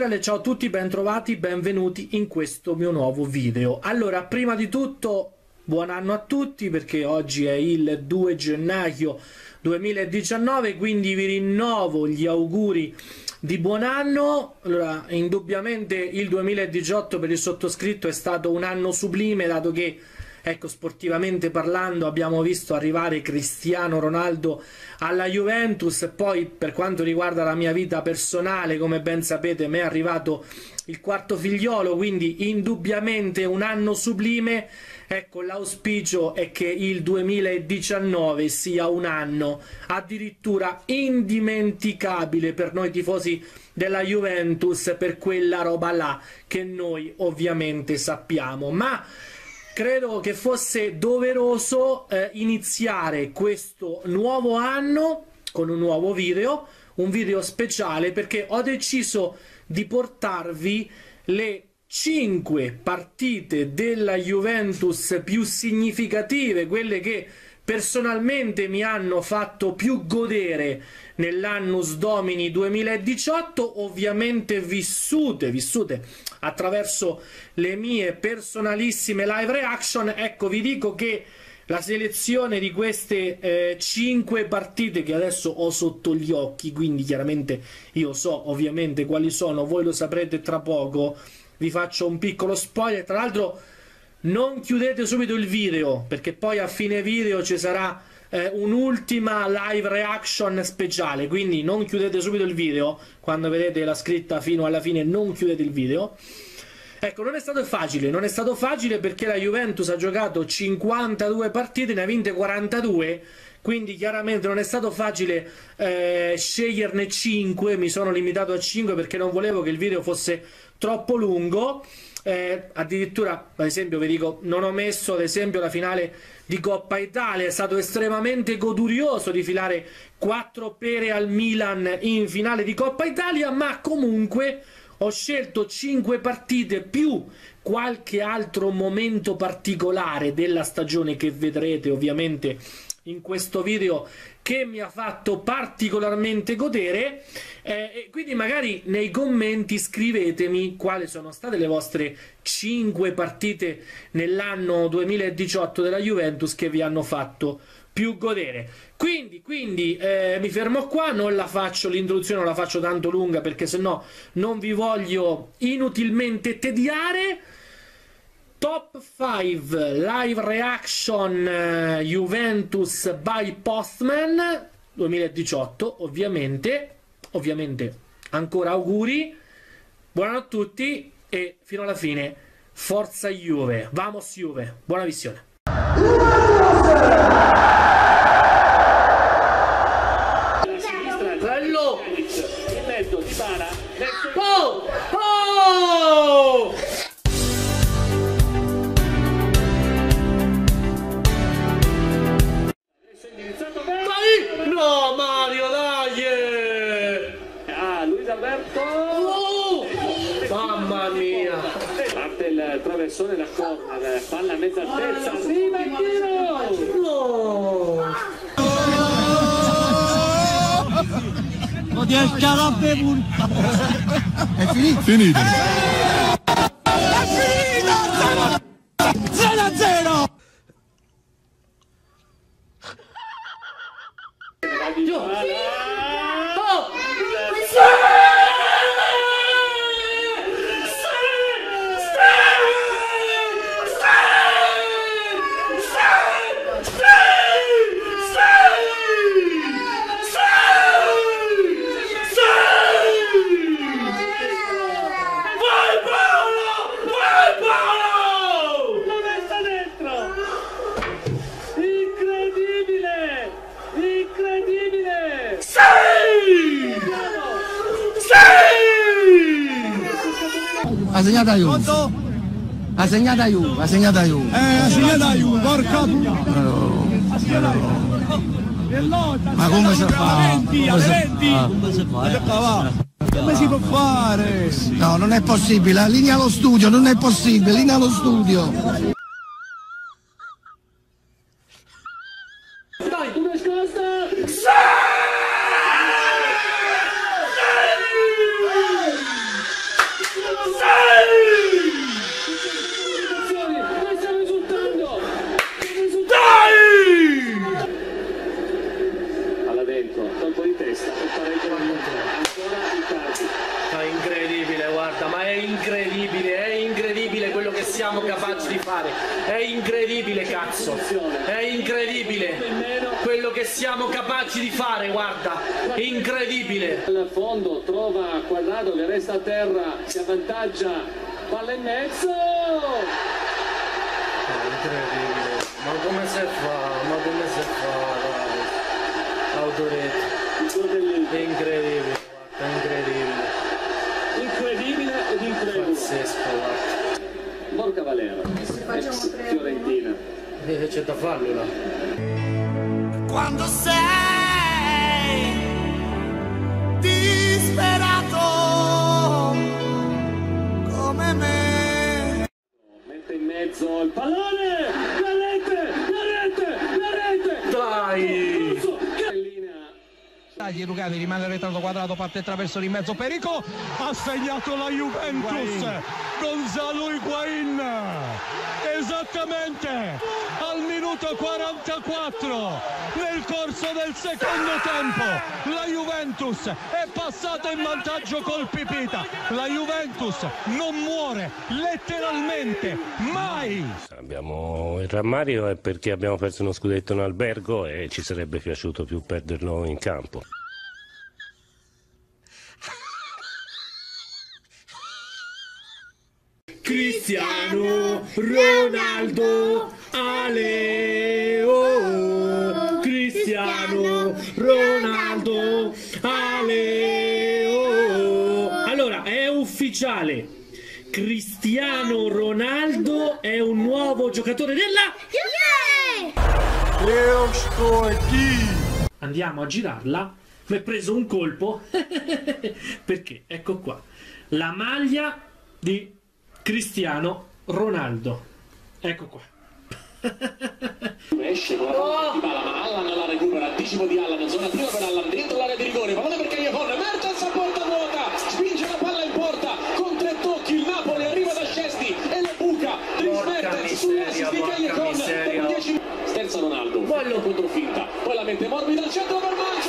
Buonasera, ciao a tutti, bentrovati, benvenuti in questo mio nuovo video. Allora, prima di tutto, buon anno a tutti perché oggi è il 2 gennaio 2019, quindi vi rinnovo gli auguri di buon anno. Allora, indubbiamente il 2018 per il sottoscritto è stato un anno sublime, dato che, ecco, sportivamente parlando abbiamo visto arrivare Cristiano Ronaldo alla Juventus, e poi per quanto riguarda la mia vita personale, come ben sapete, mi è arrivato il quarto figliolo, quindi indubbiamente un anno sublime. Ecco, l'auspicio è che il 2019 sia un anno addirittura indimenticabile per noi tifosi della Juventus, per quella roba là che noi ovviamente sappiamo. Ma credo che fosse doveroso iniziare questo nuovo anno con un nuovo video, un video speciale, perché ho deciso di portarvi le 5 partite della Juventus più significative, quelle che personalmente mi hanno fatto più godere nell'annus domini 2018, ovviamente vissute attraverso le mie personalissime live reaction. Ecco, vi dico che la selezione di queste 5 partite che adesso ho sotto gli occhi, quindi chiaramente io so ovviamente quali sono, voi lo saprete tra poco, vi faccio un piccolo spoiler. Tra l'altro non chiudete subito il video, perché poi a fine video ci sarà un'ultima live reaction speciale, quindi non chiudete subito il video. Quando vedete la scritta fino alla fine non chiudete il video. Ecco, non è stato facile perché la Juventus ha giocato 52 partite, ne ha vinte 42, quindi chiaramente non è stato facile sceglierne 5, mi sono limitato a 5 perché non volevo che il video fosse troppo lungo. Addirittura, ad esempio, vi dico, non ho messo ad esempio la finale di Coppa Italia. È stato estremamente godurioso di filare 4 pere al Milan in finale di Coppa Italia, ma comunque ho scelto 5 partite più qualche altro momento particolare della stagione che vedrete ovviamente in questo video, che mi ha fatto particolarmente godere. E quindi magari nei commenti scrivetemi quali sono state le vostre 5 partite nell'anno 2018 della Juventus che vi hanno fatto più godere. Quindi mi fermo qua, non la faccio l'introduzione, non la faccio tanto lunga perché sennò non vi voglio inutilmente tediare. Top 5 live reaction Juventus by Postman 2018, ovviamente ancora auguri, buon anno a tutti e fino alla fine forza Juve, vamos Juve, buona visione. Bello! In mezzo di Bara, no, Mario, dai! Ah, Luis Alberto! Mamma mia! Parte il traversone da corner, palla a mezza altezza, arriva il tiro! No! Oddio, il calabbe punta! È finito? Finito! È finito! 0-0! Ha segnato Juve. Ha segnato Juve, ha segnato Juve. Ha segnato Juve, porca puttana. Ma come si fa? Come si può fare? No, non è possibile, linea allo studio, non è possibile, linea allo studio. Dai, tu nascosta! capaci di fare. È incredibile, cazzo, è incredibile quello che siamo capaci di fare, guarda, è incredibile. Al fondo trova Quadrado che resta a terra, si avvantaggia, palla in mezzo. Incredibile, ma come si fa? Ma come si fa? Autoretto, è incredibile, guarda, incredibile. Incredibile ed incredibile. Pazzesco, guarda. Borca Valera, ex Fiorentina. C'è da farlo là. Quando sei disperato come me. Mette in mezzo il pallone, la rete. Dai! Tagli Lucani, rimane arretrato Quadrado, parte attraverso in mezzo, pericolo, ha segnato la Juventus, Gonzalo Higuaín, esattamente al minuto 44, nel corso del secondo tempo, la Juventus è passata in vantaggio col Pipita, la Juventus non muore, letteralmente, mai! Abbiamo il rammarico è perché abbiamo perso uno scudetto in albergo e ci sarebbe piaciuto più perderlo in campo. Cristiano Ronaldo, Ale, oh, Cristiano Ronaldo, Ale, oh. Allora, è ufficiale, Cristiano Ronaldo è un nuovo giocatore della... Andiamo a girarla, mi è preso un colpo, perché, ecco qua, la maglia di Cristiano Ronaldo, ecco qua. Esce con la palla di Bala, ma Allan la recupera, anticipo di Allan, zona prima per Allan, dentro l'area di rigore, pallone per Cagliacon, Mertens a porta vuota, spinge la palla in porta, con 3 tocchi il Napoli arriva da Szczęsny e la buca, Dries Mertens sull'assist di Cagliacon, dopo 10 sterza Ronaldo, fallo contro finta, poi la mette morbida al centro per Mancio,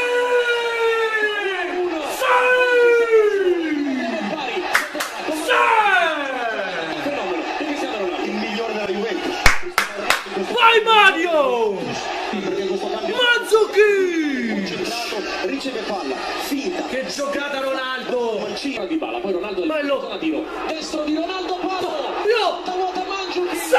Vai Mario! Mandzukic! riceve palla, finta. Che giocata Ronaldo! Mancino di Bala, poi Ronaldo bello. Zona tiro. Destro di Ronaldo, palo! Io! Vuota Mandzukic! Sì!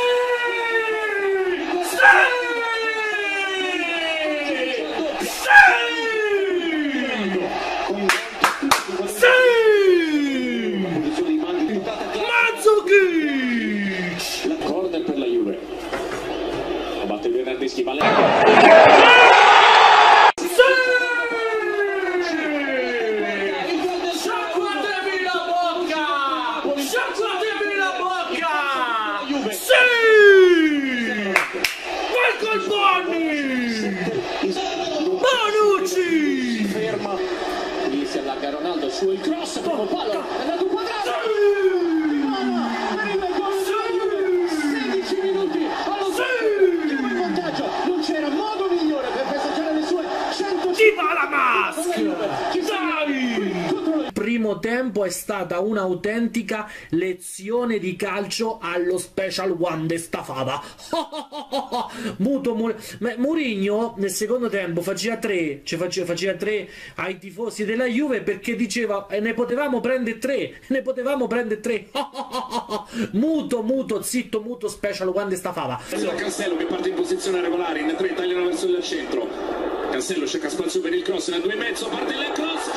Mandzukic! La corner per la Juve. Batte Bernardeschi, palla. Sciacquatevi la bocca! Sciacquatevi la bocca! Sì! Michael Bonni! Bonucci! Ferma. Lì si allarga Ronaldo su il cross, primo palo, è andato Quadrado. 16 minuti allo in vantaggio, non c'era modo migliore per festeggiare le sue 100. Viva la mask! Dai! Primo tempo è stata un'autentica lezione di calcio allo Special One de Stafava. Mourinho nel secondo tempo faceva 3 ai tifosi della Juve perché diceva ne potevamo prendere 3, ne potevamo prendere 3. muto, zitto, muto, Special One de Stafava. Cancelo che parte in posizione regolare, in 3 tagliano verso il centro. Cancelo cerca spazio per il cross, nel 2,5 parte il cross.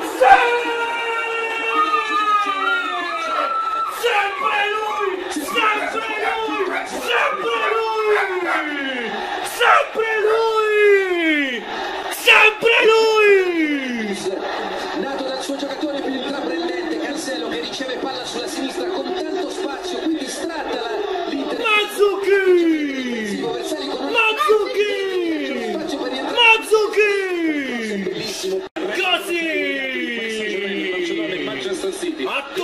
Sempre lui! Sempre lui! Sempre lui! Sempre lui! Sempre lui! Nato dal suo giocatore più intraprendente, Cancelo che riceve palla sulla sinistra con tanto spazio, qui distratta l'Inter. Mandzukic! Mandzukic! Così! Manchester City.